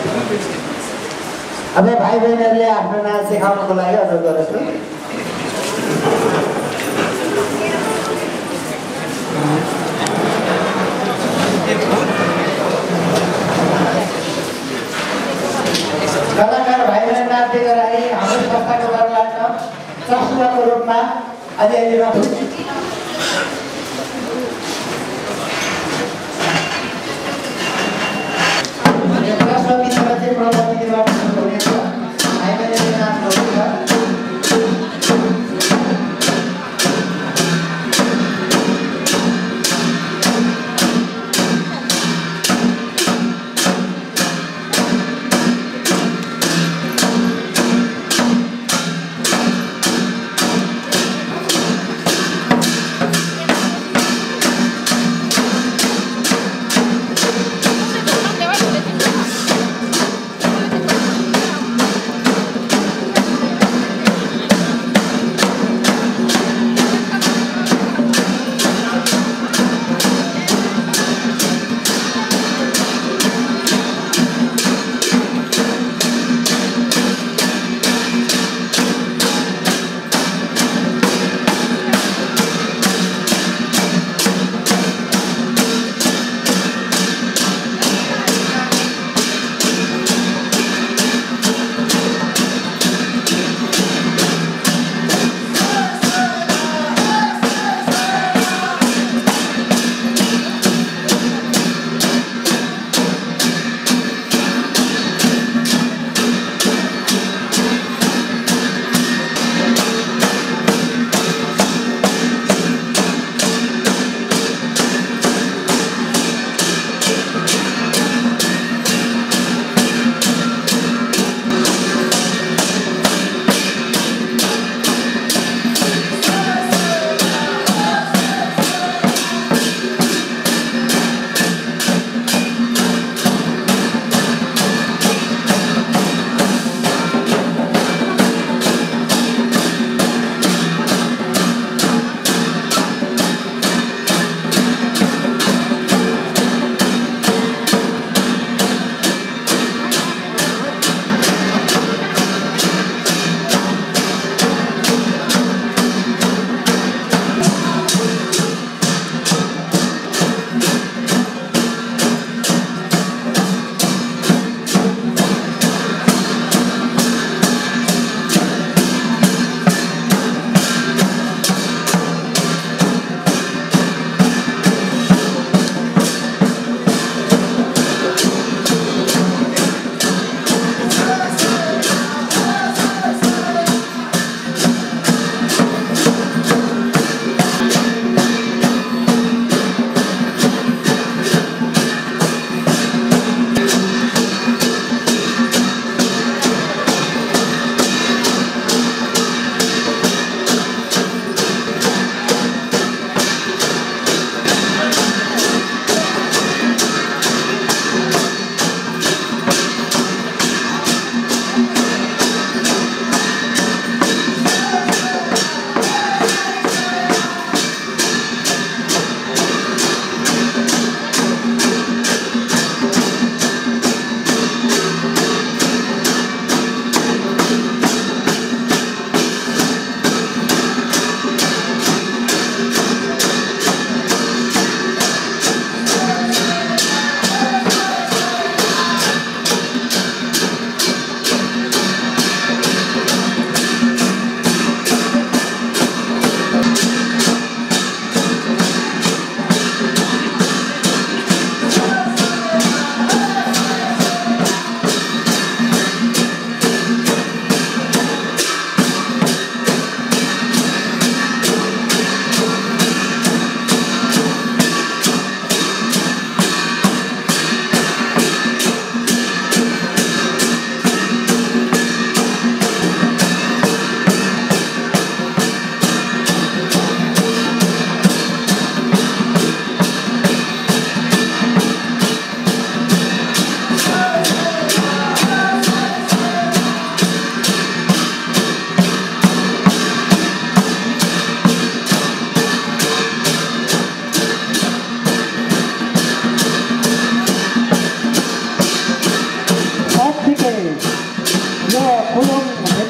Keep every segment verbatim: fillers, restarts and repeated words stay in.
अब भाइ बहिनीहरूले आफ्नो नाच देखाउनको लागि अनुरोध गर्छु। कलाकार भाइ बहिनी नाच्दै गराई हाम्रो संस्थाको तर्फबाट चस्माको रूपमा अलिअलि रकम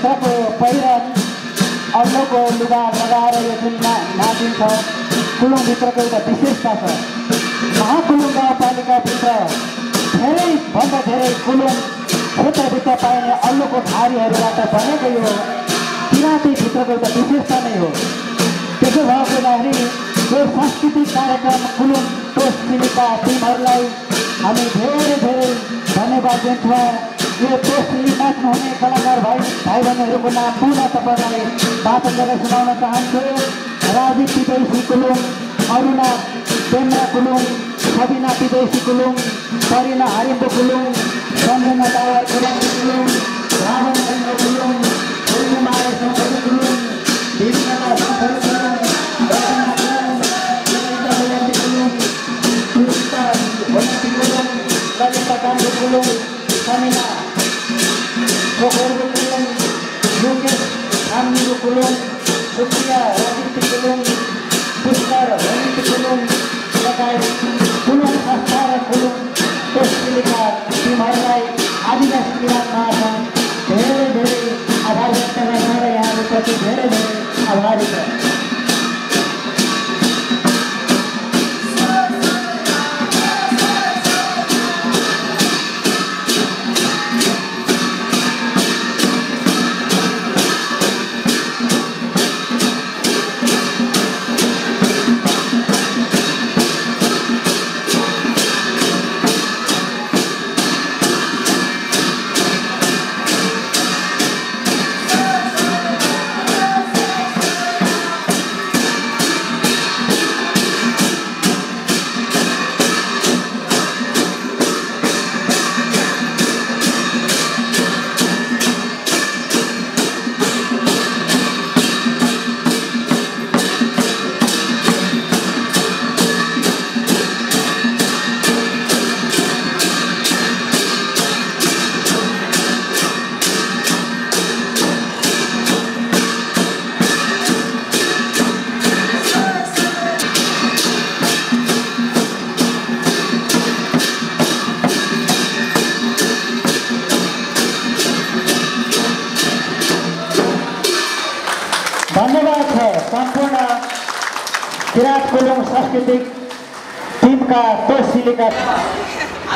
भित्रको पहिरन अल्लोको लुगा लगाएर यो जुन नाचिन्छ कुलुङभित्रको एउटा विशेषता छ। महाकुलुङ गाउँपालिकाभित्र धेरैभन्दा धेरै कुलुङ क्षेत्रभित्र पाइने अल्लोको ढारीहरूबाट बनेको यो किराँतीभित्रको एउटा विशेषता नै हो। त्यसो भएको हुँदाखेरि यो सांस्कृतिक कार्यक्रम कुलुङ टोस सिलीका टिमहरूलाई हामी धेरै धेरै धन्यवाद दिन्छौँ। यो टोस सिली नाच्नुहुने कलाकार भाइ भाइ बहिनीहरूको नाम पुनः तपाईँलाई वाचन गरेर सुनाउन चाहन्छु। राजीव विदेशी कुलुङ, अरुणा पेम्रा कुलुङ, सबिना विदेशी कुलुङ, सरिना हारिम्बो कुलुङ, सञ्जना दावर कुलुङ कुलुङ, रामन चन्द्र कुलुङ, पूर्णिमा शङ्कर कुलुङ, भीमकला शङ्कर कुलुङ, रचना कुलुङ, ललिता बलन्ती कुलुङ, सुस्ता भोलन्ती कुलुङ, ललिता काण्डो कुलुङ, समिना सोखरको कुलुङ, योगेश खामनिको कुलुङ, सुप्रिया राजित कुलुङ, पुष्कर भनित कुलुङ लगायत कुलुङ संस्था र कुलुङ टोसलिका टिमहरूलाई आदिवासी किराँतमा धेरै धेरै आभार व्यक्त गर्न र यहाँहरूप्रति धेरै धेरै आभारी छ। धन्यवाद छ सम्पूर्ण किराँत कुलुङ सांस्कृतिक टिमका टोसलिका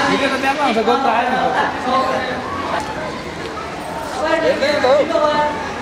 हेर्दै